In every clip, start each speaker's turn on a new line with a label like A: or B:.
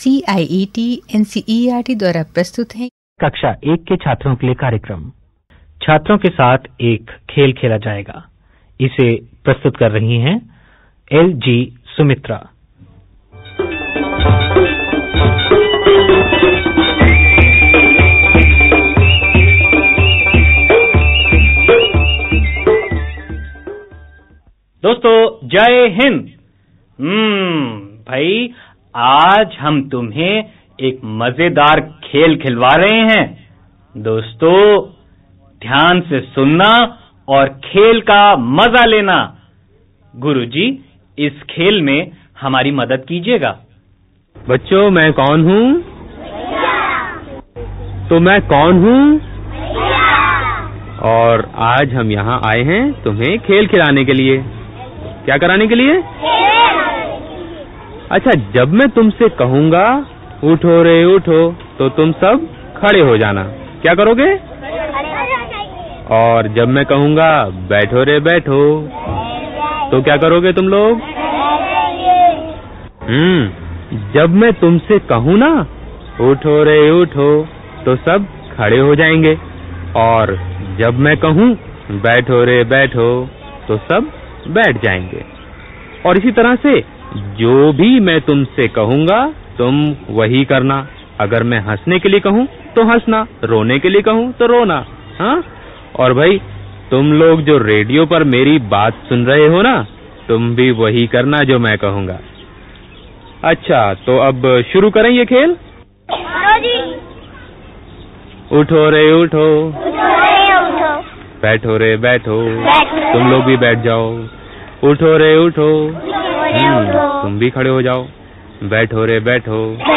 A: CIET NCERT द्वारा प्रस्तुत है।
B: कक्षा 1 के छात्रों के लिए कार्यक्रम। छात्रों के साथ एक खेल खेला जाएगा। इसे प्रस्तुत कर रही हैं LG सुमित्रा। दोस्तों जय हिंद। भाई आज हम तुम्हें एक मजेदार खेल खिलवा रहे हैं। दोस्तों ध्यान से सुनना और खेल का मजा लेना। गुरुजी इस खेल में हमारी मदद कीजिएगा।
C: बच्चों मैं कौन हूँ? तो मैं कौन हूँ? और आज हम यहाँ आए हैं तुम्हें खेल खिलाने के लिए। क्या कराने के लिए? अच्छा, जब मैं तुमसे कहूँगा उठो रे उठो तो तुम सब खड़े हो जाना। क्या करोगे? और जब मैं कहूँगा बैठो रे बैठो तो क्या करोगे तुम लोग? जब मैं तुमसे कहूँ ना उठो रे उठो तो सब खड़े हो जाएंगे। और जब मैं कहूँ बैठो रे बैठो तो सब बैठ जाएंगे। और इसी तरह से जो भी मैं तुमसे कहूँगा तुम वही करना। अगर मैं हंसने के लिए कहूँ तो हंसना, रोने के लिए कहूँ तो रोना। हाँ, और भाई तुम लोग जो रेडियो पर मेरी बात सुन रहे हो ना, तुम भी वही करना जो मैं कहूँगा। अच्छा, तो अब शुरू करें ये खेल। उठो रे उठो, बैठो रे बैठो, तुम लोग भी बैठ जाओ। उठो रे उठो, तुम भी खड़े हो जाओ। बैठो रे बैठो,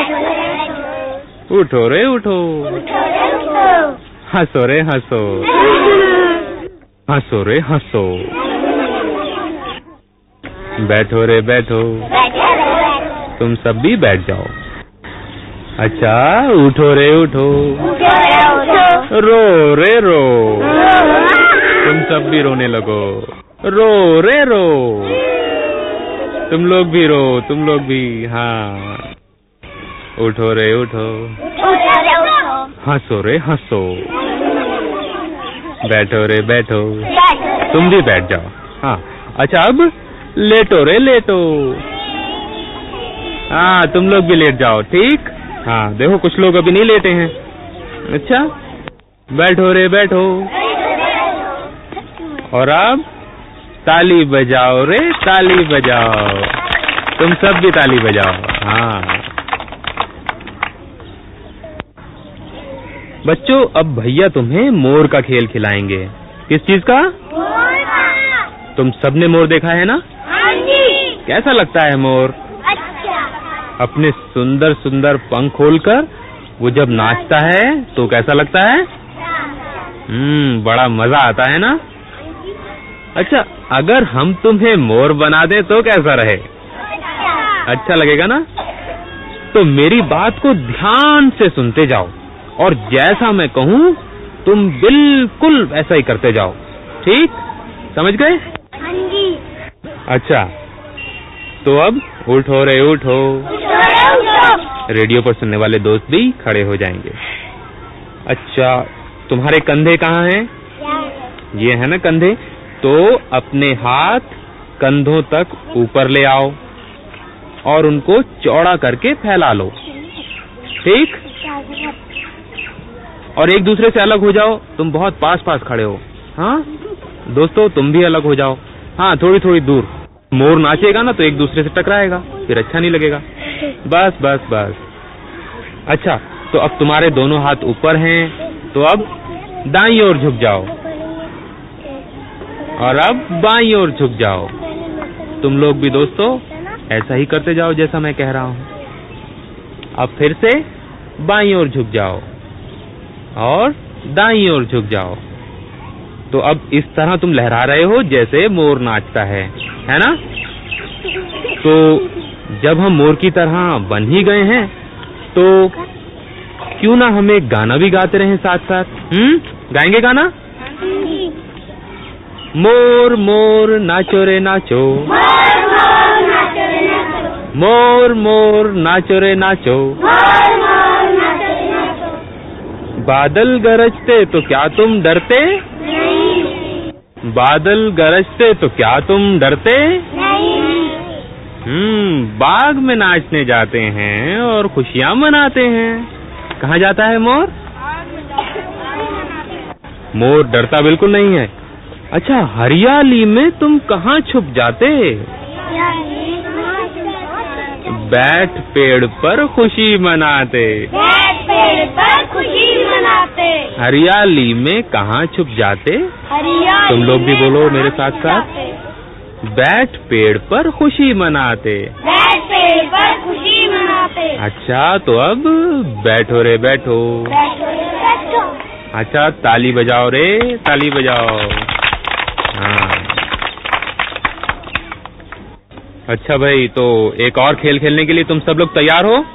C: उठो रे उठो, हंसो रे हंसो, हंसो रे हंसो। बैठो रे बैठो, तुम सब भी बैठ जाओ। अच्छा, उठो रे उठो, रो रे रो, तुम सब भी रोने लगो। रो रे रो, तुम लोग भी रो, तुम लोग भी। हाँ, उठो रे उठो, हंसो रे हंसो। बैठो रे बैठो, तुम भी बैठ जाओ। हाँ, अच्छा अब लेटो रे लेटो। हाँ, तुम लोग भी लेट जाओ। ठीक। हाँ, देखो कुछ लोग अभी नहीं लेटे हैं। अच्छा, बैठो रे बैठो। और अब ताली बजाओ रे ताली बजाओ, तुम सब भी ताली बजाओ। हाँ बच्चों, अब भैया तुम्हें मोर का खेल खिलाएंगे। किस चीज का? मोर का। तुम सबने मोर देखा है ना? हाँ जी। कैसा लगता है मोर? अच्छा। अपने सुंदर सुंदर पंख खोलकर वो जब नाचता है तो कैसा लगता है? बड़ा मजा आता है ना? अच्छा, अगर हम तुम्हें मोर बना दें तो कैसा रहे? अच्छा लगेगा ना? तो मेरी बात को ध्यान से सुनते जाओ और जैसा मैं कहूँ तुम बिल्कुल वैसा ही करते जाओ। ठीक? समझ गए? हाँ जी। अच्छा, तो अब उठो रे उठो। रेडियो पर सुनने वाले दोस्त भी खड़े हो जाएंगे। अच्छा, तुम्हारे कंधे कहाँ हैं? ये है ना कंधे। तो अपने हाथ कंधों तक ऊपर ले आओ और उनको चौड़ा करके फैला लो। ठीक? और एक दूसरे से अलग हो जाओ। तुम बहुत पास पास खड़े हो। हाँ दोस्तों, तुम भी अलग हो जाओ। हाँ, थोड़ी थोड़ी दूर। मोर नाचेगा ना तो एक दूसरे से टकराएगा, फिर अच्छा नहीं लगेगा। बस बस बस। अच्छा, तो अब तुम्हारे दोनों हाथ ऊपर हैं, तो अब दाईं ओर झुक जाओ और अब बाईं ओर झुक जाओ। तुम लोग भी दोस्तों ऐसा ही करते जाओ जैसा मैं कह रहा हूँ। अब फिर से बाईं ओर झुक जाओ और दाईं ओर झुक जाओ। तो अब इस तरह तुम लहरा रहे हो जैसे मोर नाचता है ना? तो जब हम मोर की तरह बन ही गए हैं तो क्यों ना हम एक गाना भी गाते रहें साथ साथ। गाएंगे गाना? मोर मोर नाचो रे नाचो, मोर मोर नाचो रे नाचो, बादल गरजते तो क्या तुम डरते? बादल गरजते तो क्या तुम डरते? बाग में नाचने जाते हैं और खुशियाँ मनाते हैं। कहाँ जाता है मोर? मोर डरता बिल्कुल नहीं है। अच्छा, हरियाली में तुम कहाँ छुप जाते? बैठ पेड़ पर खुशी मनाते।
D: बैठ पेड़ पर खुशी मनाते।
C: हरियाली में कहाँ छुप जाते? तुम लोग भी बोलो मेरे साथ साथ। बैठ पेड़ पर खुशी मनाते।
D: बैठ पेड़ पर खुशी मनाते।
C: अच्छा, तो अब बैठो रे बैठो।
D: बैठो रे बैठो।
C: अच्छा, ताली बजाओ रे ताली बजाओ। हाँ, अच्छा भाई, तो एक और खेल खेलने के लिए तुम सब लोग तैयार हो?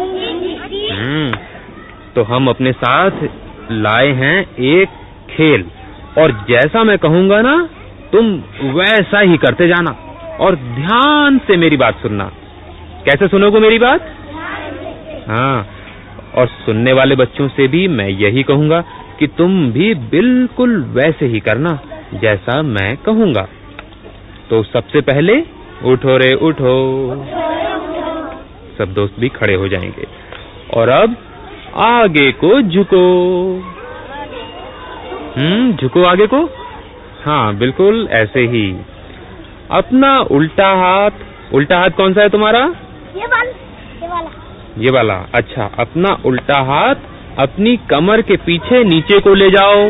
C: तो हम अपने साथ लाए हैं एक खेल, और जैसा मैं कहूँगा ना तुम वैसा ही करते जाना, और ध्यान से मेरी बात सुनना। कैसे सुनोगे मेरी बात? हाँ, और सुनने वाले बच्चों से भी मैं यही कहूँगा कि तुम भी बिल्कुल वैसे ही करना जैसा मैं कहूँगा। तो सबसे पहले उठो रे उठो। सब दोस्त भी खड़े हो जाएंगे, और अब आगे को झुको। झुको आगे को। हाँ, बिल्कुल ऐसे ही। अपना उल्टा हाथ कौन सा है तुम्हारा?
D: ये वाला।
C: ये वाला। अच्छा, अपना उल्टा हाथ अपनी कमर के पीछे नीचे को ले जाओ।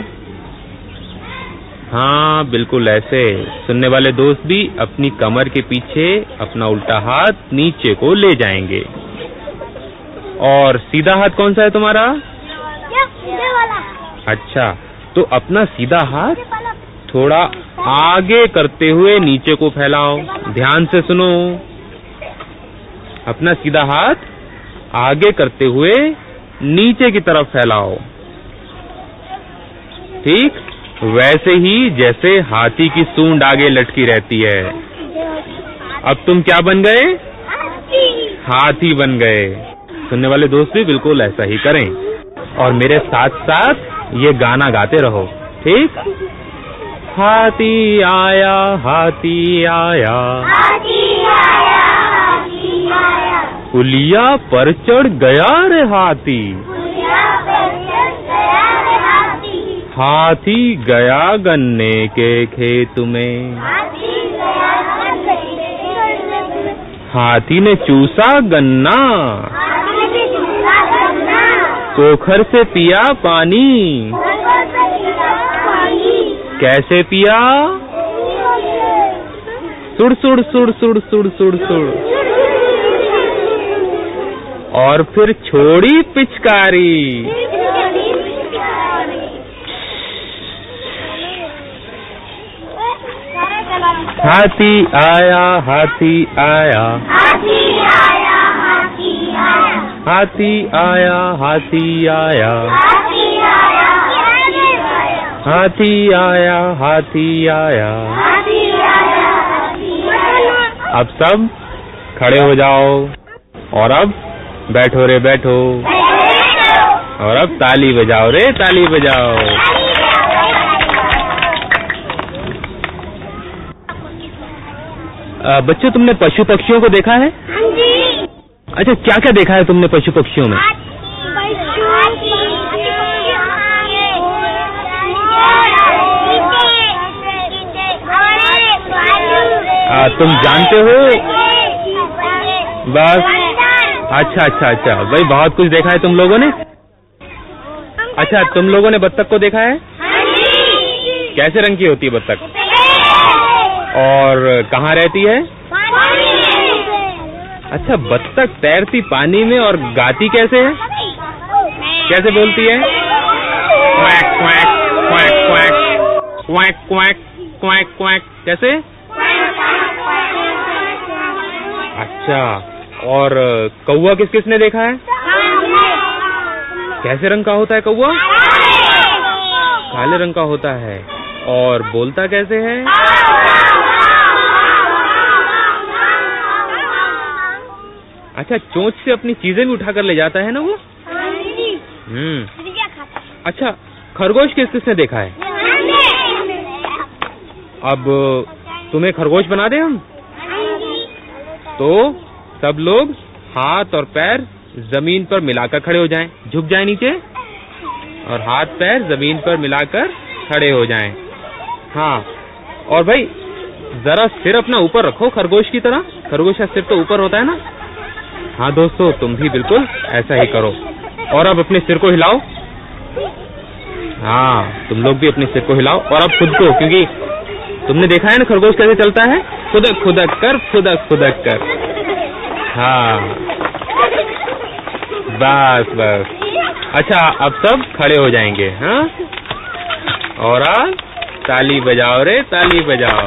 C: हाँ, बिल्कुल ऐसे। सुनने वाले दोस्त भी अपनी कमर के पीछे अपना उल्टा हाथ नीचे को ले जाएंगे। और सीधा हाथ कौन सा है तुम्हारा?
D: ये वाला।
C: अच्छा, तो अपना सीधा हाथ थोड़ा आगे करते हुए नीचे को फैलाओ। ध्यान से सुनो। अपना सीधा हाथ आगे करते हुए नीचे की तरफ फैलाओ। ठीक वैसे ही जैसे हाथी की सूंड आगे लटकी रहती है। अब तुम क्या बन गए? हाथी बन गए। सुनने वाले दोस्त भी बिल्कुल ऐसा ही करें, और मेरे साथ साथ ये गाना गाते रहो। ठीक? हाथी आया हाथी आया,
D: हाथी आया हाथी आया,
C: पुलिया पर चढ़ गया रे हाथी।
D: पुलिया पर चढ़ गया रे हाथी।
C: हाथी गया गन्ने के खेत में,
D: हाथी गया गन्ने के खेत में।
C: हाथी ने चूसा गन्ना,
D: हाथी ने चूसा गन्ना।
C: पोखर से पिया पानी।
D: पोखर से पिया पानी।
C: कैसे पिया? सुड़ सुड़ सुड़ सुड़ सुड़ सुड़ सुड़। और फिर छोड़ी पिचकारी। हाथी आया हाथी आया,
D: हाथी आया हाथी आया,
C: हाथी आया हाथी आया,
D: हाथी आया हाथी आया,
C: हाथी आया हाथी आया।
D: हाथी आया हाथी आया।
C: अब सब खड़े हो जाओ, और अब बैठो रे बैठो, और अब ताली बजाओ रे ताली बजाओ। बच्चों, तुमने पशु पक्षियों को देखा है?
D: हाँ जी।
C: अच्छा, क्या क्या देखा है तुमने पशु पक्षियों में? तुम जानते हो? बस। अच्छा अच्छा अच्छा, भाई बहुत कुछ देखा है तुम लोगों ने। अच्छा, तुम लोगों ने बत्तख को देखा है? कैसे रंग की होती है बत्तख? और कहाँ रहती है? अच्छा, बत्तख तैरती पानी में और गाती कैसे है? कैसे बोलती है? Quack quack quack quack quack quack quack quack. कैसे? अच्छा, और कौवा किस किसने देखा है? कैसे रंग का होता है कौवा? काले रंग का होता है। और बोलता कैसे है? अच्छा, चोंच से अपनी चीजें भी उठाकर ले जाता है ना वो? अच्छा, खरगोश किस किसने देखा है? अब तुम्हें खरगोश बना दे हम? तो सब लोग हाथ और पैर जमीन पर मिलाकर खड़े हो जाएं, झुक जाएं नीचे, और हाथ पैर जमीन पर मिलाकर खड़े हो जाएं। हाँ, और भाई जरा सिर अपना ऊपर रखो खरगोश की तरह। खरगोश का सिर तो ऊपर होता है ना? हाँ दोस्तों, तुम भी बिल्कुल ऐसा ही करो। और अब अपने सिर को हिलाओ। हाँ, तुम लोग भी अपने सिर को हिलाओ, और अब खुद को, क्योंकि तुमने देखा है ना खरगोश कैसे चलता है, खुदक खुदक कर, खुदक खुदक कर। हाँ, बस बस। अच्छा, अब सब खड़े हो जाएंगे। हाँ, और अब ताली बजाओ रे, ताली बजाओ।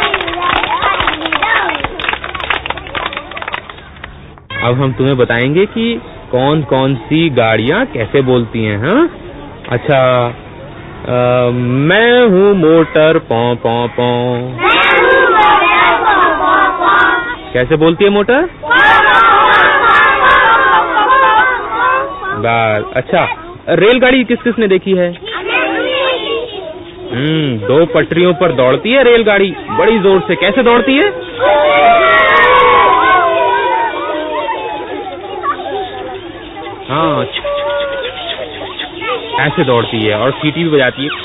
C: अब हम तुम्हें बताएंगे कि कौन कौन सी गाड़ियां कैसे बोलती हैं। हाँ, अच्छा, मैं हूँ मोटर पौ पौ पौ। कैसे बोलती है मोटर? बस। अच्छा, रेलगाड़ी किस किसने देखी है? 2 पटरियों पर दौड़ती है रेलगाड़ी, बड़ी जोर से। कैसे दौड़ती है? हाँ, ऐसे दौड़ती है, और सीटी भी बजाती है।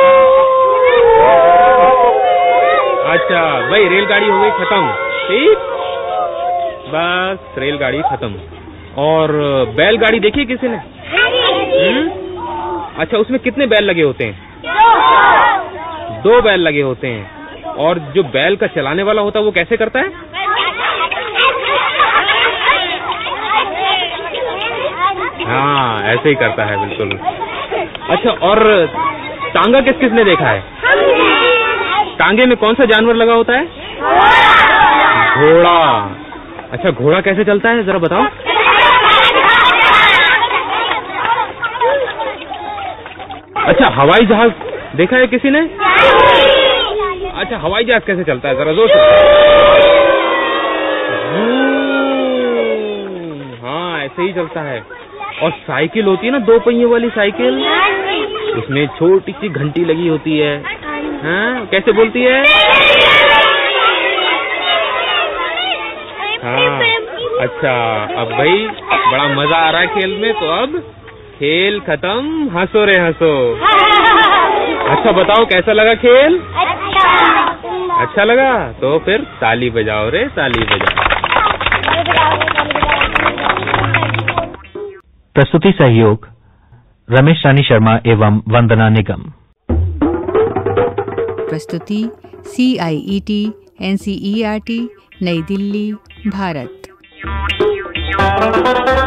C: अच्छा भाई, रेलगाड़ी हो गई खत्म। ठीक, बस रेलगाड़ी खत्म। और बैलगाड़ी देखी किसी ने? अच्छा, उसमें कितने बैल लगे होते हैं? 2 बैल लगे होते हैं। और जो बैल का चलाने वाला होता है वो कैसे करता है? हाँ, ऐसे ही करता है, बिल्कुल। अच्छा, और टांगा किस किसने देखा है? टांगे में कौन सा जानवर लगा होता है? घोड़ा। अच्छा, घोड़ा कैसे चलता है, जरा बताओ। अच्छा, हवाई जहाज देखा है किसी ने? अच्छा, हवाई जहाज कैसे चलता है, जरा जोर से। हाँ, ऐसे ही चलता है। और साइकिल होती है ना, 2 पहिए वाली साइकिल, उसमें छोटी सी घंटी लगी होती है। हाँ, कैसे बोलती है? हाँ, अच्छा, अब भाई बड़ा मजा आ रहा है खेल में, तो अब खेल खत्म। हंसो रे हंसो। अच्छा, बताओ कैसा लगा खेल? अच्छा लगा? तो फिर ताली बजाओ रे, ताली बजाओ।
E: प्रस्तुति सहयोग रमेश रानी शर्मा एवं वंदना निगम।
A: प्रस्तुति CIET NCERT नई दिल्ली, भारत।